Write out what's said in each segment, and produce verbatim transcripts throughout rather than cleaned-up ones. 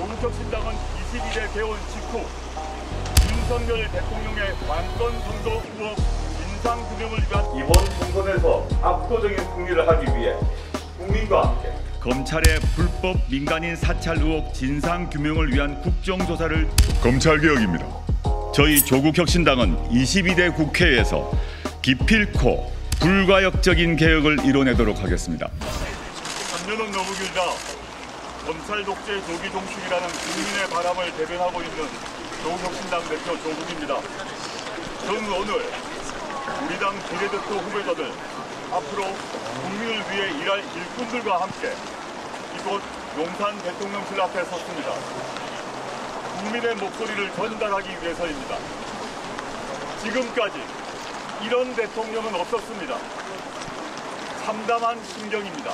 조국혁신당은 이십이 대 개원 직후 윤석열 대통령의 관건 선거 의혹 진상규명을 위한 이번 총선에서 압도적인 승리를 하기 위해 국민과 함께 검찰의 불법 민간인 사찰 의혹 진상규명을 위한 국정조사를 검찰개혁입니다. 저희 조국혁신당은 이십이 대 국회에서 기필코 불가역적인 개혁을 이뤄내도록 하겠습니다. 삼 년은 너무 길다. 검찰 독재 조기 종식이라는 국민의 바람을 대변하고 있는 조국혁신당 대표 조국입니다. 저는 오늘 우리 당 비례대표 후보자들 앞으로 국민을 위해 일할 일꾼들과 함께 이곳 용산 대통령실 앞에 섰습니다. 국민의 목소리를 전달하기 위해서입니다. 지금까지 이런 대통령은 없었습니다. 참담한 심경입니다.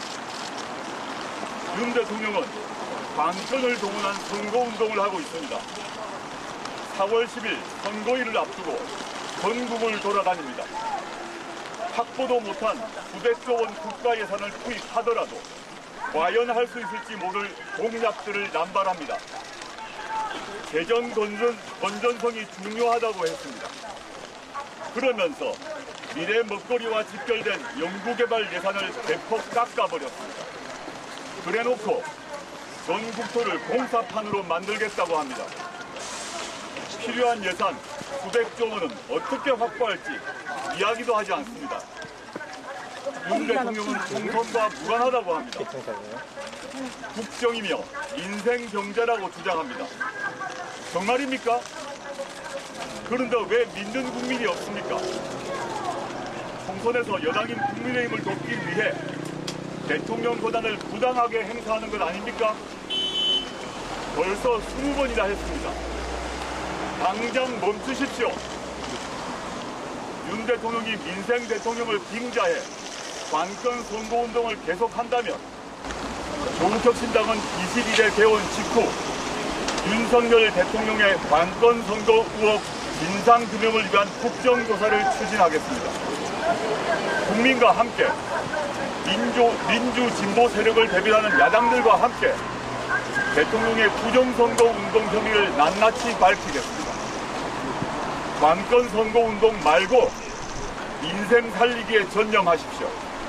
윤 대통령은 관건을 동원한 선거운동을 하고 있습니다. 사월 십일 선거일을 앞두고 전국을 돌아다닙니다. 확보도 못한 구백조 원 국가 예산을 투입하더라도 과연 할 수 있을지 모를 공약들을 남발합니다. 재정 건전, 건전성이 중요하다고 했습니다. 그러면서 미래 먹거리와 직결된 연구개발 예산을 대폭 깎아버렸습니다. 그래놓고 전 국토를 공사판으로 만들겠다고 합니다. 필요한 예산 구백조 원은 어떻게 확보할지 이야기도 하지 않습니다. 윤 대통령은 총선과 무관하다고 합니다. 국정이며 인생 경제라고 주장합니다. 정말입니까? 그런데 왜 믿는 국민이 없습니까? 총선에서 여당인 국민의힘을 돕기 위해 대통령 권한을 부당하게 행사하는 것 아닙니까? 벌써 스무 번이나 했습니다. 당장 멈추십시오. 윤 대통령이 민생 대통령을 빙자해 관건 선거운동을 계속한다면 조국혁신당은 이십이 대 개원 직후 윤석열 대통령의 관건 선거 의혹 진상규명을 위한 국정조사를 추진하겠습니다. 국민과 함께 민주, 민주 진보 세력을 대변하는 야당들과 함께 대통령의 부정선거 운동 혐의를 낱낱이 밝히겠습니다. 관건 선거 운동 말고 인생 살리기에 전념하십시오.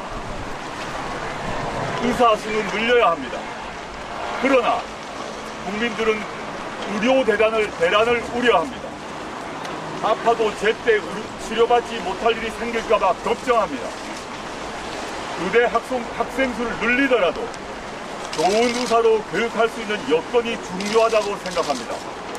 의사수는 늘려야 합니다. 그러나 국민들은 의료 대란을, 대란을 우려합니다. 아파도 제때 치료받지 못할 일이 생길까봐 걱정합니다. 의대 학생, 학생 수를 늘리더라도 좋은 의사로 교육할 수 있는 여건이 중요하다고 생각합니다.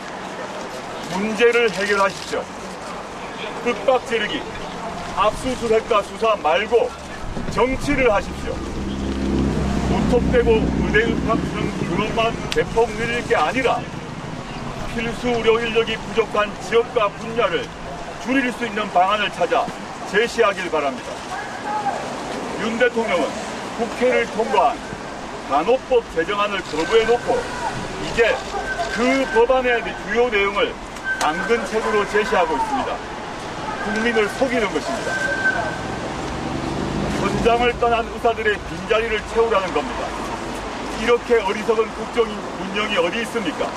문제를 해결하십시오. 윽박 지르기, 압수수색과 수사 말고 정치를 하십시오. 무턱대고 의대 입학 등록만 대폭 늘릴 게 아니라 필수 의료 인력이 부족한 지역과 분야를 줄일 수 있는 방안을 찾아 제시하길 바랍니다. 윤 대통령은 국회를 통과한 간호법 제정안을 거부해놓고 이제 그 법안의 주요 내용을 당근책으로 제시하고 있습니다. 국민을 속이는 것입니다. 현장을 떠난 의사들의 빈자리를 채우라는 겁니다. 이렇게 어리석은 국정 운영이 어디 있습니까?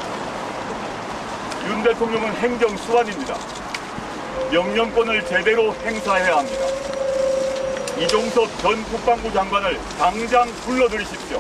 윤 대통령은 행정수반입니다. 명령권을 제대로 행사해야 합니다. 이종섭 전 국방부 장관을 당장 불러들이십시오.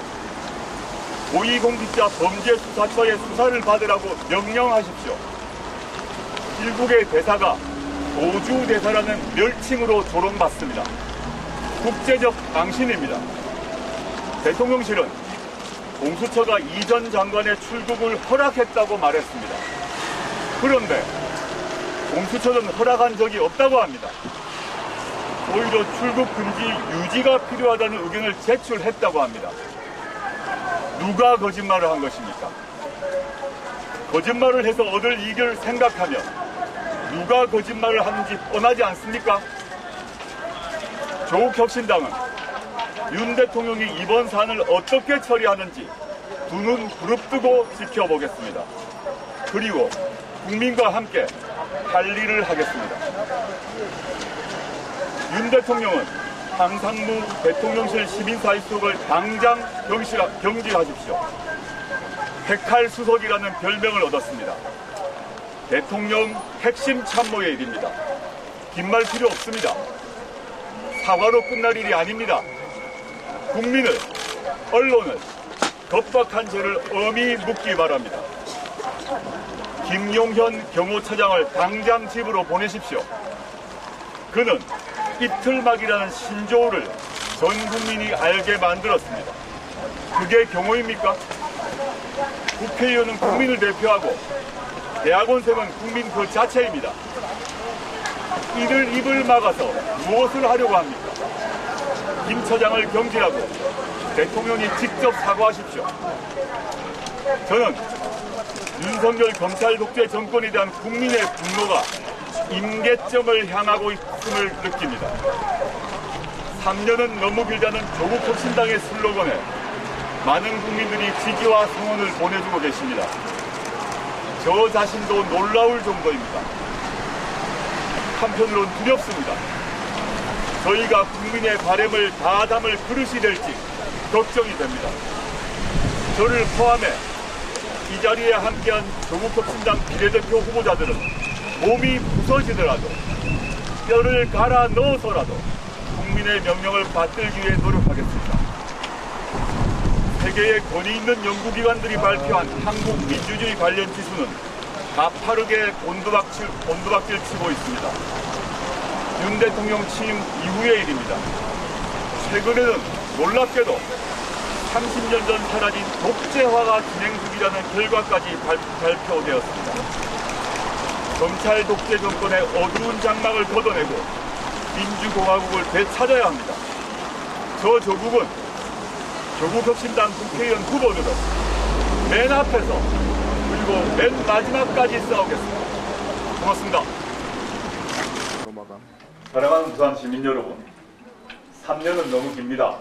고위공직자 범죄수사처의 수사를 받으라고 명령하십시오. 일국의 대사가 도주 대사라는 멸칭으로 조롱받습니다. 국제적 망신입니다. 대통령실은 공수처가 이 전 장관의 출국을 허락했다고 말했습니다. 그런데 공수처는 허락한 적이 없다고 합니다. 오히려 출국 금지 유지가 필요하다는 의견을 제출했다고 합니다. 누가 거짓말을 한 것입니까? 거짓말을 해서 얻을 이익을 생각하면 누가 거짓말을 하는지 뻔하지 않습니까? 조국혁신당은 윤 대통령이 이번 사안을 어떻게 처리하는지 두 눈 부릅뜨고 지켜보겠습니다. 그리고 국민과 함께 할 일을 하겠습니다. 윤 대통령은 황상무 대통령실 시민사회수석을 당장 경질하십시오. 핵칼수석이라는 별명을 얻었습니다. 대통령 핵심 참모의 일입니다. 긴 말 필요 없습니다. 사과로 끝날 일이 아닙니다. 국민을, 언론을 겁박한 죄를 엄히 묻기 바랍니다. 김용현 경호처장을 당장 집으로 보내십시오. 그는 이틀막이라는 신조어를 전 국민이 알게 만들었습니다. 그게 경호입니까? 국회의원은 국민을 대표하고 대학원생은 국민 그 자체입니다. 이들 입을 막아서 무엇을 하려고 합니까? 김 처장을 경질하고 대통령이 직접 사과하십시오. 저는 윤석열 검찰 독재 정권에 대한 국민의 분노가 임계점을 향하고 있음을 느낍니다. 삼 년은 너무 길다는 조국 혁신당의 슬로건에 많은 국민들이 지지와 성원을 보내주고 계십니다. 저 자신도 놀라울 정도입니다. 한편으론 두렵습니다. 저희가 국민의 바람을 다 담을 그릇이 될지 걱정이 됩니다. 저를 포함해 이 자리에 함께한 조국혁신당 비례대표 후보자들은 몸이 부서지더라도 뼈를 갈아 넣어서라도 국민의 명령을 받들기 위해 노력하겠습니다. 세계의 권위 있는 연구기관들이 발표한 한국 민주주의 관련 지수는 가파르게 곤두박질, 곤두박질 치고 있습니다. 윤 대통령 취임 이후의 일입니다. 최근에는 놀랍게도 삼십 년 전 사라진 독재화가 진행 중이라는 결과까지 발, 발표되었습니다. 검찰 독재 정권의 어두운 장막을 걷어내고 민주공화국을 되찾아야 합니다. 저 조국은 조국혁신당 국회의원 후보들은 맨 앞에서 그리고 맨 마지막까지 싸우겠습니다. 고맙습니다. 사랑하는 부산 시민 여러분, 삼 년은 너무 깁니다.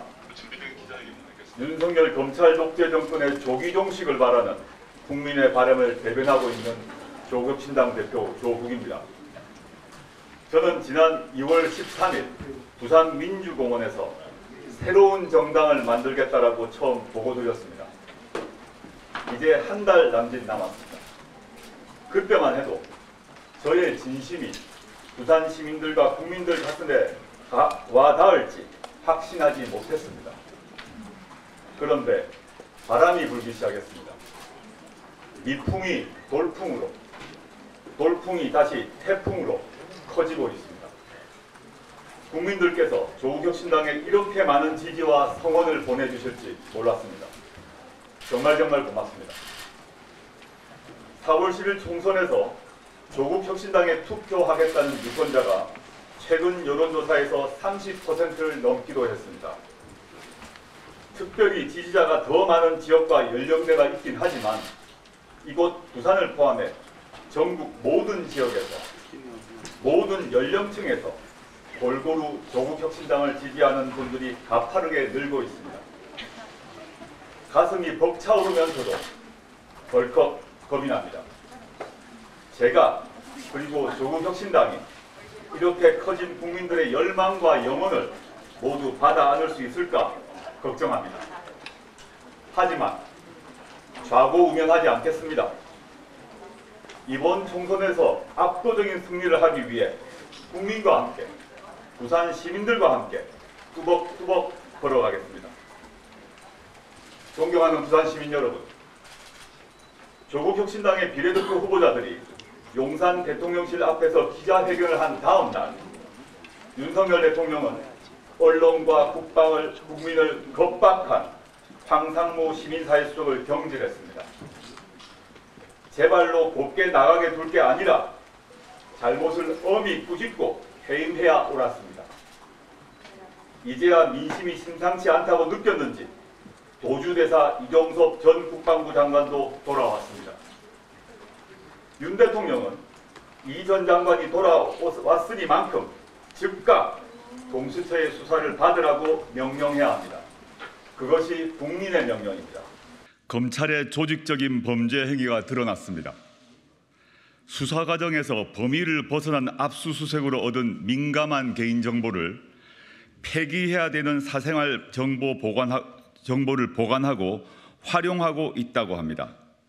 윤석열 검찰 독재 정권의 조기 종식을 바라는 국민의 바람을 대변하고 있는 조국혁신당 대표 조국입니다. 저는 지난 이월 십삼일 부산 민주공원에서 새로운 정당을 만들겠다라고 처음 보고드렸습니다. 이제 한 달 남짓 남았습니다. 그때만 해도 저의 진심이 부산 시민들과 국민들 가슴에 와 닿을지 확신하지 못했습니다. 그런데 바람이 불기 시작했습니다. 미풍이 돌풍으로, 돌풍이 다시 태풍으로 커지고 있습니다. 국민들께서 조국혁신당에 이렇게 많은 지지와 성원을 보내주실지 몰랐습니다. 정말 정말 고맙습니다. 사월 십일 총선에서 조국혁신당에 투표하겠다는 유권자가 최근 여론조사에서 삼십 퍼센트를 넘기도 했습니다. 특별히 지지자가 더 많은 지역과 연령대가 있긴 하지만 이곳 부산을 포함해 전국 모든 지역에서 모든 연령층에서 골고루 조국혁신당을 지지하는 분들이 가파르게 늘고 있습니다. 가슴이 벅차오르면서도 벌컥 겁이 납니다. 제가 그리고 조국혁신당이 이렇게 커진 국민들의 열망과 영혼을 모두 받아 안을 수 있을까 걱정합니다. 하지만 좌고우면하지 않겠습니다. 이번 총선에서 압도적인 승리를 하기 위해 국민과 함께 부산 시민들과 함께 뚜벅뚜벅 걸어가겠습니다. 존경하는 부산 시민 여러분, 조국혁신당의 비례대표 후보자들이 용산 대통령실 앞에서 기자회견을 한 다음 날 윤석열 대통령은 언론과 국방을 국민을 겁박한 황상무 시민사회수석을 경질했습니다. 제발로 곱게 나가게 둘 게 아니라 잘못을 엄히 꾸짖고 해임해야 옳았습니다. 이제야 민심이 심상치 않다고 느꼈는지 도주대사 이종섭 전 국방부 장관도 돌아왔습니다. 윤 대통령은 이 전 장관이 돌아왔으니만큼 즉각 공수처의 수사를 받으라고 명령해야 합니다. 그것이 국민의 명령입니다. 검찰의 조직적인 범죄 행위가 드러났습니다. 수사 과정에서 범위를 벗어난 압수수색으로 얻은 민감한 개인정보를 폐기해야 되는 사생활 정보 보관, 정보를 보관하고 활용하고 있다고 합니다.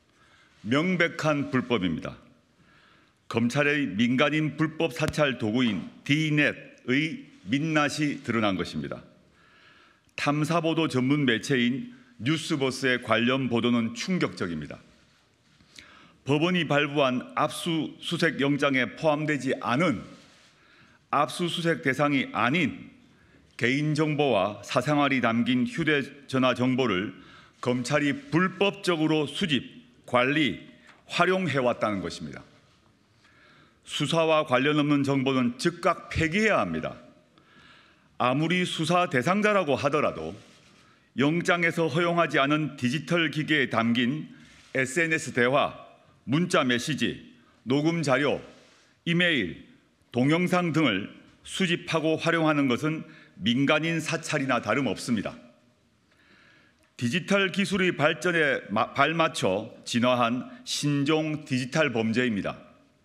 명백한 불법입니다. 검찰의 민간인 불법 사찰 도구인 디넷의 민낯이 드러난 것입니다. 탐사보도 전문 매체인 뉴스버스의 관련 보도는 충격적입니다. 법원이 발부한 압수수색 영장에 포함되지 않은 압수수색 대상이 아닌 개인정보와 사생활이 담긴 휴대전화 정보를 검찰이 불법적으로 수집, 관리, 활용해왔다는 것입니다. 수사와 관련 없는 정보는 즉각 폐기해야 합니다. 아무리 수사 대상자라고 하더라도 영장에서 허용하지 않은 디지털 기계에 담긴 에스엔에스 대화, 문자 메시지, 녹음 자료, 이메일, 동영상 등을 수집하고 활용하는 것은 민간인 사찰이나 다름없습니다. 디지털 기술의 발전에 발맞춰 진화한 신종 디지털 범죄입니다.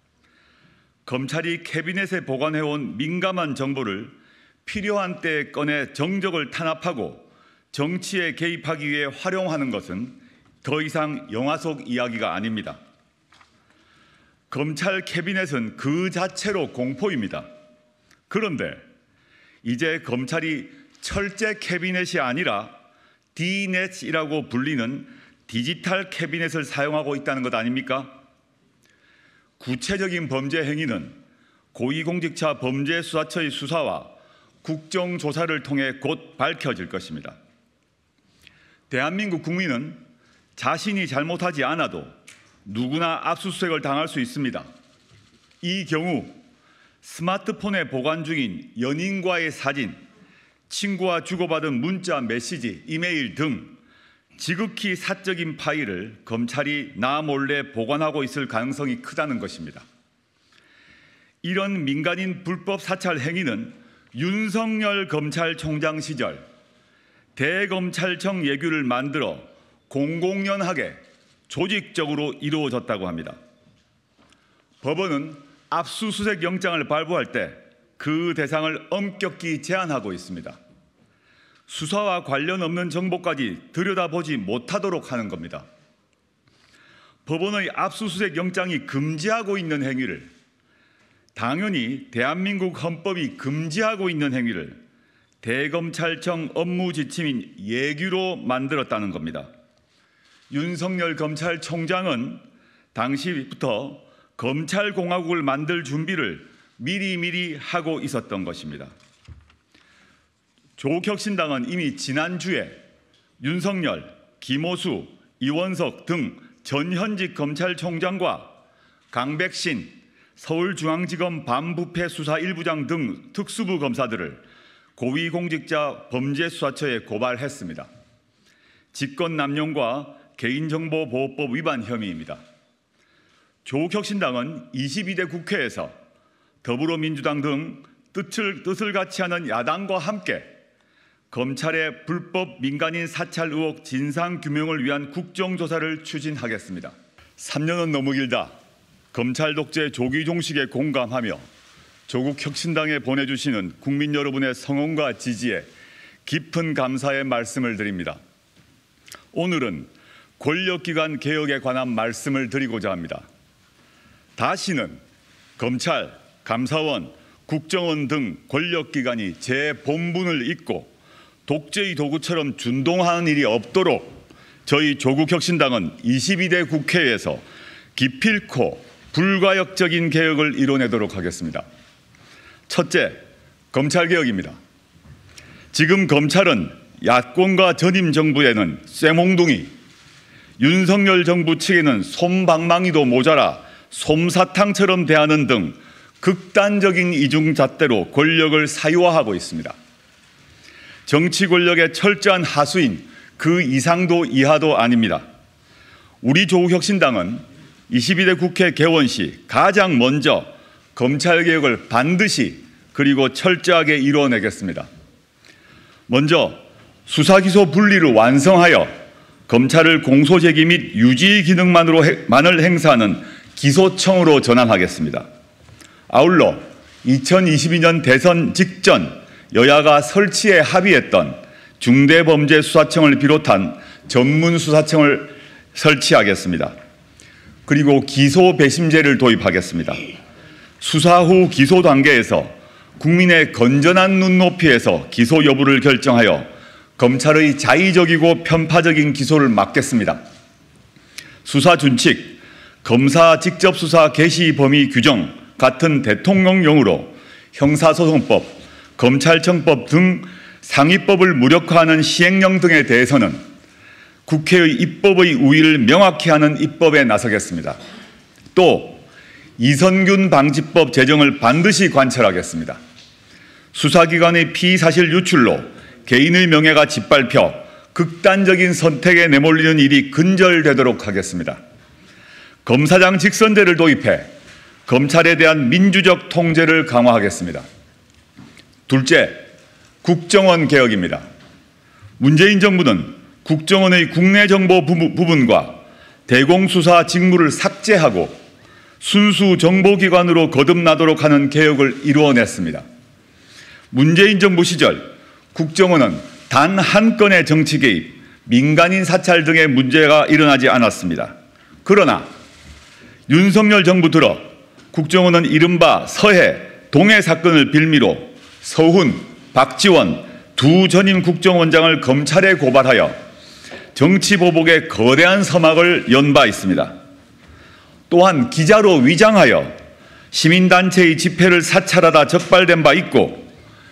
검찰이 캐비넷에 보관해온 민감한 정보를 필요한 때에 꺼내 정적을 탄압하고 정치에 개입하기 위해 활용하는 것은 더 이상 영화 속 이야기가 아닙니다. 검찰 캐비넷은 그 자체로 공포입니다. 그런데 이제 검찰이 철제 캐비넷이 아니라 디넷이라고 불리는 디지털 캐비넷을 사용하고 있다는 것 아닙니까? 구체적인 범죄 행위는 고위공직자 범죄수사처의 수사와 국정조사를 통해 곧 밝혀질 것입니다. 대한민국 국민은 자신이 잘못하지 않아도 누구나 압수수색을 당할 수 있습니다. 이 경우 스마트폰에 보관 중인 연인과의 사진, 친구와 주고받은 문자, 메시지, 이메일 등 지극히 사적인 파일을 검찰이 나 몰래 보관하고 있을 가능성이 크다는 것입니다. 이런 민간인 불법 사찰 행위는 윤석열 검찰총장 시절 대검찰청 예규를 만들어 공공연하게 조직적으로 이루어졌다고 합니다. 법원은 압수수색 영장을 발부할 때 그 대상을 엄격히 제한하고 있습니다. 수사와 관련 없는 정보까지 들여다보지 못하도록 하는 겁니다. 법원의 압수수색 영장이 금지하고 있는 행위를, 당연히 대한민국 헌법이 금지하고 있는 행위를 대검찰청 업무 지침인 예규로 만들었다는 겁니다. 윤석열 검찰총장은 당시부터 검찰공화국을 만들 준비를 미리미리 하고 있었던 것입니다. 조국혁신당은 이미 지난주에 윤석열, 김호수, 이원석 등 전현직 검찰총장과 강백신 서울중앙지검 반부패 수사 일부장 등 특수부 검사들을 고위공직자 범죄수사처에 고발했습니다. 직권남용과 개인정보보호법 위반 혐의입니다. 조국혁신당은 이십이 대 국회에서 더불어민주당 등 뜻을, 뜻을 같이 하는 야당과 함께 검찰의 불법 민간인 사찰 의혹 진상규명을 위한 국정조사를 추진하겠습니다. 삼 년은 너무 길다. 검찰 독재 조기 종식에 공감하며 조국혁신당에 보내주시는 국민 여러분의 성원과 지지에 깊은 감사의 말씀을 드립니다. 오늘은 권력기관 개혁에 관한 말씀을 드리고자 합니다. 다시는 검찰, 감사원, 국정원 등 권력기관이 제 본분을 잊고 독재의 도구처럼 준동하는 일이 없도록 저희 조국혁신당은 이십이 대 국회에서 기필코 불가역적인 개혁을 이뤄내도록 하겠습니다. 첫째, 검찰개혁입니다. 지금 검찰은 야권과 전임 정부에는 쇠몽둥이, 윤석열 정부 측에는 솜방망이도 모자라 솜사탕처럼 대하는 등 극단적인 이중잣대로 권력을 사유화하고 있습니다. 정치 권력의 철저한 하수인 그 이상도 이하도 아닙니다. 우리 조국혁신당은 이십이 대 국회 개원 시 가장 먼저 검찰개혁을 반드시 그리고 철저하게 이루어내겠습니다. 먼저 수사기소 분리를 완성하여 검찰을 공소제기 및 유지 기능만을 행사하는 기소청으로 전환하겠습니다. 아울러 이천이십이 년 대선 직전 여야가 설치에 합의했던 중대범죄수사청을 비롯한 전문수사청을 설치하겠습니다. 그리고 기소 배심제를 도입하겠습니다. 수사 후 기소 단계에서 국민의 건전한 눈높이에서 기소 여부를 결정하여 검찰의 자의적이고 편파적인 기소를 막겠습니다. 수사 준칙, 검사 직접 수사 개시 범위 규정 같은 대통령령으로 형사소송법, 검찰청법 등 상위법을 무력화하는 시행령 등에 대해서는 국회의 입법의 우위를 명확히 하는 입법에 나서겠습니다. 또 이선균 방지법 제정을 반드시 관철하겠습니다. 수사기관의 피의사실 유출로 개인의 명예가 짓밟혀 극단적인 선택에 내몰리는 일이 근절되도록 하겠습니다. 검사장 직선제를 도입해 검찰에 대한 민주적 통제를 강화하겠습니다. 둘째, 국정원 개혁입니다. 문재인 정부는 국정원의 국내 정보 부분과 대공수사 직무를 삭제하고 순수 정보기관으로 거듭나도록 하는 개혁을 이루어냈습니다. 문재인 정부 시절 국정원은 단 한 건의 정치 개입, 민간인 사찰 등의 문제가 일어나지 않았습니다. 그러나 윤석열 정부 들어 국정원은 이른바 서해, 동해 사건을 빌미로 서훈, 박지원 두 전임 국정원장을 검찰에 고발하여 정치보복의 거대한 서막을 연 바 있습니다. 또한 기자로 위장하여 시민단체의 집회를 사찰하다 적발된 바 있고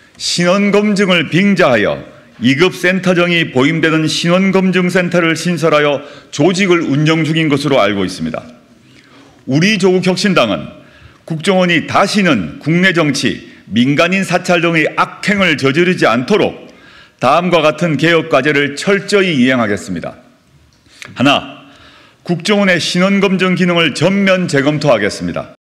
신원검증을 빙자하여 이급센터정이 보임되는 신원검증센터를 신설하여 조직을 운영 중인 것으로 알고 있습니다. 우리 조국혁신당은 국정원이 다시는 국내 정치, 민간인 사찰 등의 악행을 저지르지 않도록 다음과 같은 개혁 과제를 철저히 이행하겠습니다. 하나, 국정원의 신원검증 기능을 전면 재검토하겠습니다.